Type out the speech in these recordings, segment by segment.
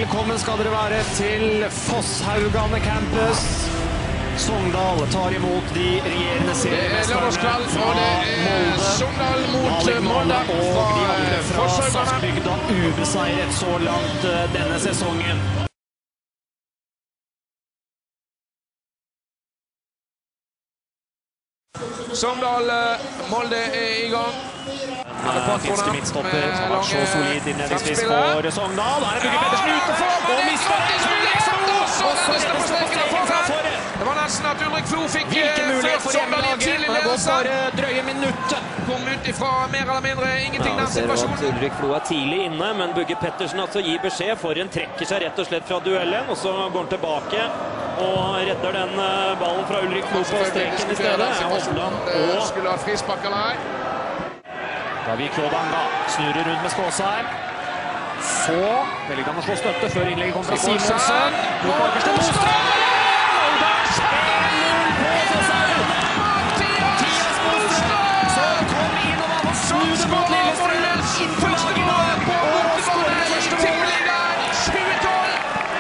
Velkommen skal dere være til Fosshaugane campus. Sogndal tar imot de regjerende seriemesterne fra Molde. Sogndal mot Molde og de andre fra Saksbygda ubeseiret så langt denne sesongen. Sogndal-Molde i gang. Finske midtstopper har vært så solid innledningsvis for Sogndal. Her er Bugge Pettersen utenfor og mister det var nesten at Ulrik Flo fikk hvilken mulighet for hjemmelaget. Han har gått bare drøye minuttet. Kom ut ifra mer eller mindre ingenting den situasjonen. Ulrik Flo er tidlig inne, men Bugge Pettersen altså gir beskjed. Forhen trekker seg rett og slett fra duellen, og så går han tilbake og redder den ballen fra Ulrik Flo på streken i stedet. Skulle ha frispark eller ei. David Klodanga snurrer rundt med Skåsheim. Så velger han å slå støtte før innlegget kommer fra Simonsen. Mot bakerste motstrøm! Og der spiller 0 på Fosshaugane! Mathias Mostrøm! Så kom innover og snudde mot Lillestrøm. Inn på laget og skårer første mål.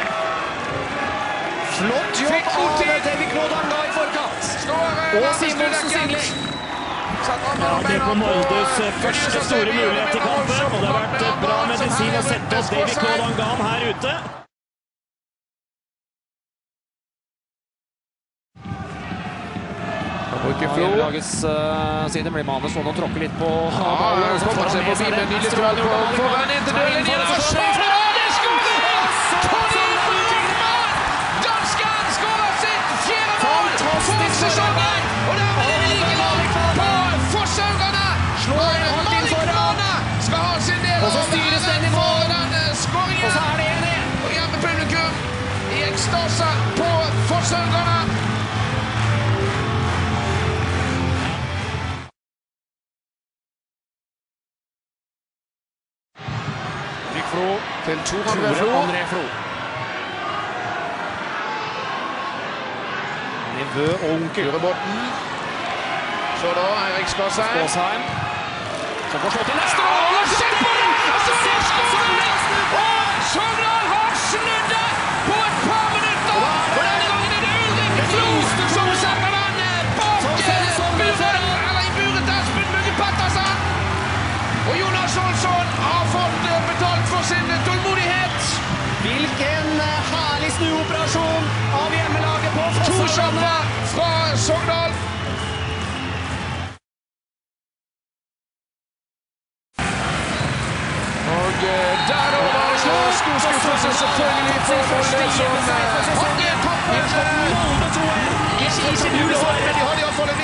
Flott jobb av David Klodanga i forkant. Og Simonsens innlegg. Ja, det på Moldes første store mulighet i kampen, og det har vært bra medisin å sette oss David Klodanga her ute. Hjemmelagets side blir Manus nå tråkker litt på ballen. Så kommer seg forbi med nydelig duell foran inn til døren. Det Dansken skårer sitt 4. mål for sesongen! Og der er det like langt på Fosshaugane! Malik Mane skal ha sin del og så styres den i mål. Skåringen. Og så er det 1-1. Og hjemmepublikum i ekstase på Fosshaugane. Flo til Tore André Flo. Nevø og onkel. Urebotn. Så da Eirik Skåsheim. Så får slå til neste mål. Se på den! Og Sogndal har snudd det på et par minutter! Og denne gangen er det Ulrik Flo som setter den bak buret, eller i buret til Espen Bugge Pettersen. Og Jonas Olsson har fått betalt for sin tålmodighet. Hvilken herlig snuoperasjon av hjemmelaget på Fosshaugane fra Sogndal. Og der over stor skuffelse selvfølgelig for Molde som hadde kampen. De hadde iallfall en